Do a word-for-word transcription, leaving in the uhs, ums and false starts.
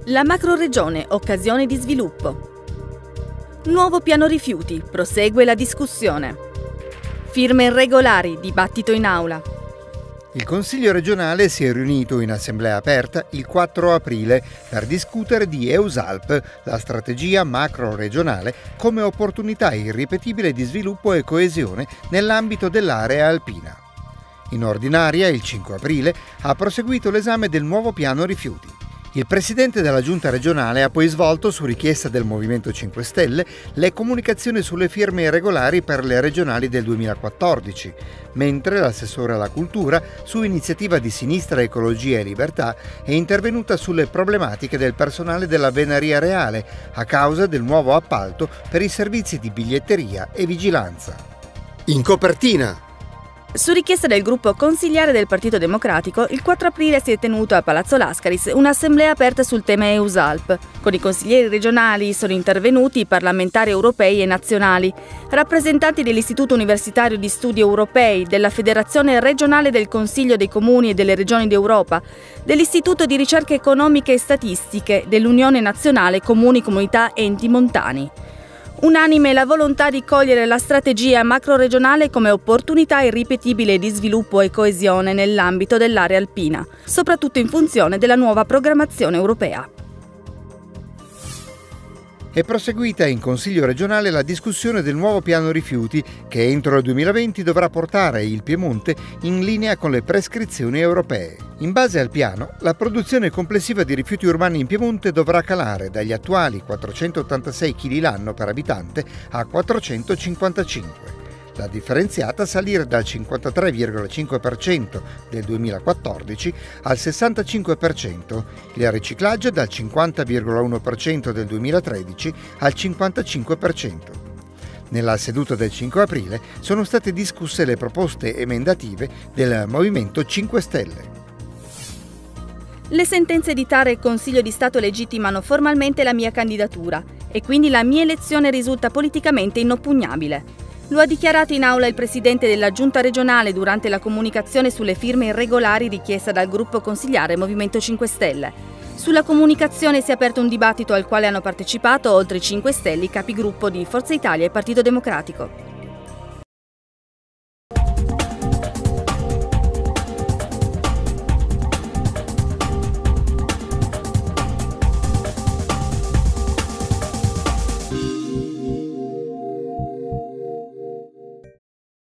La macroregione, occasione di sviluppo. Nuovo piano rifiuti, prosegue la discussione. Firme irregolari, dibattito in aula. Il Consiglio regionale si è riunito in assemblea aperta il quattro aprile per discutere di EUSALP, la strategia macro-regionale, come opportunità irripetibile di sviluppo e coesione nell'ambito dell'area alpina. In ordinaria, il cinque aprile, ha proseguito l'esame del nuovo piano rifiuti. Il presidente della giunta regionale ha poi svolto, su richiesta del Movimento cinque Stelle, le comunicazioni sulle firme irregolari per le regionali del duemilaquattordici, mentre l'assessore alla cultura, su iniziativa di Sinistra Ecologia e Libertà, è intervenuta sulle problematiche del personale della Venaria Reale a causa del nuovo appalto per i servizi di biglietteria e vigilanza. In copertina! Su richiesta del gruppo consigliare del Partito Democratico, il quattro aprile si è tenuto a Palazzo Lascaris un'assemblea aperta sul tema EUSALP. Con i consiglieri regionali sono intervenuti i parlamentari europei e nazionali, rappresentanti dell'Istituto Universitario di Studi Europei, della Federazione Regionale del Consiglio dei Comuni e delle Regioni d'Europa, dell'Istituto di Ricerche Economiche e Statistiche, dell'Unione Nazionale Comuni, Comunità, Enti Montani. Unanime la volontà di cogliere la strategia macroregionale come opportunità irripetibile di sviluppo e coesione nell'ambito dell'area alpina, soprattutto in funzione della nuova programmazione europea. È proseguita in Consiglio regionale la discussione del nuovo piano rifiuti che entro il duemilaventi dovrà portare il Piemonte in linea con le prescrizioni europee. In base al piano, la produzione complessiva di rifiuti urbani in Piemonte dovrà calare dagli attuali quattrocentottantasei chili l'anno per abitante a quattrocentocinquantacinque. La differenziata salire dal cinquantatré virgola cinque per cento del duemilaquattordici al sessantacinque per cento, il riciclaggio dal cinquanta virgola uno per cento del duemilatredici al cinquantacinque per cento. Nella seduta del cinque aprile sono state discusse le proposte emendative del Movimento cinque Stelle. Le sentenze di Tara e Consiglio di Stato legittimano formalmente la mia candidatura e quindi la mia elezione risulta politicamente inoppugnabile. Lo ha dichiarato in aula il presidente della giunta regionale durante la comunicazione sulle firme irregolari richiesta dal gruppo consigliare Movimento cinque Stelle. Sulla comunicazione si è aperto un dibattito al quale hanno partecipato oltre cinque Stelle i capigruppo di Forza Italia e Partito Democratico.